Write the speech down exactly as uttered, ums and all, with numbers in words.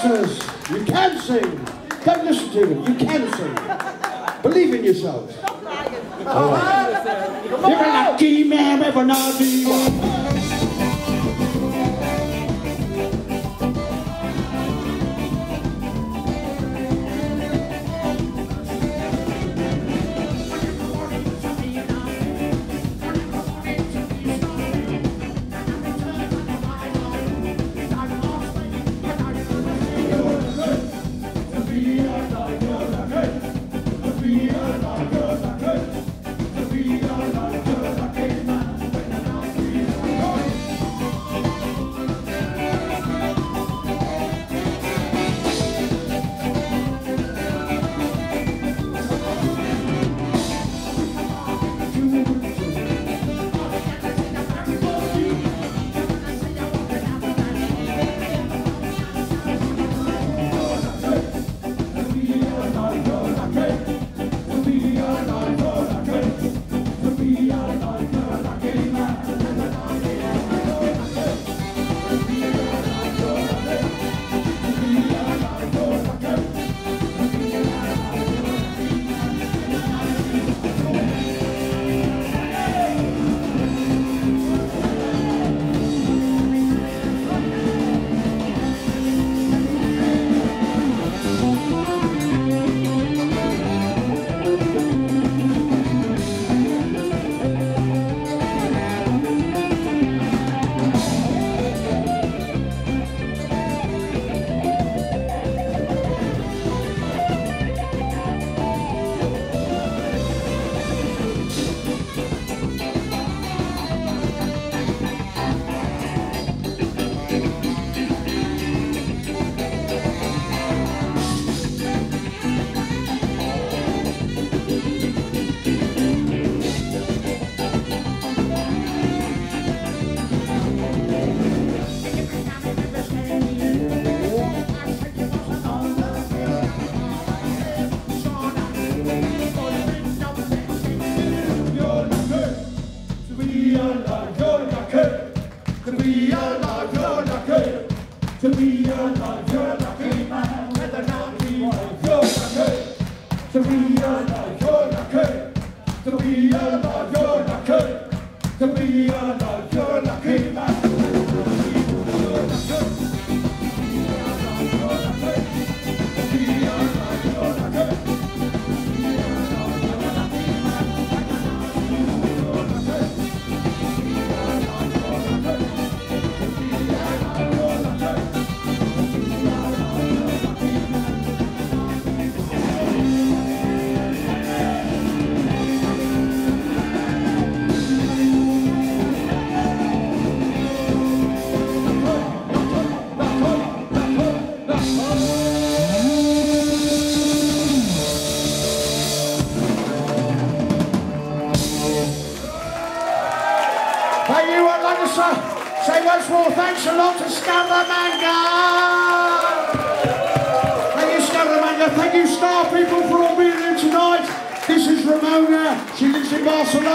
youngsters, you can sing. Don't listen to them, you can sing. Believe in yourselves. Oh. You're a lucky man with an R D one. To be alive, you're lucky. To be alive, you're lucky man with a lucky wife. You're lucky. To be alive, you're lucky. To be alive, you're lucky. To be alive, you're lucky man. You're lucky. Thank you, I'd like to say, say once more, thanks a lot to Scaramanga. Thank you, Scaramanga. Thank you, Star People, for all being here tonight. This is Ramona. She lives in Barcelona.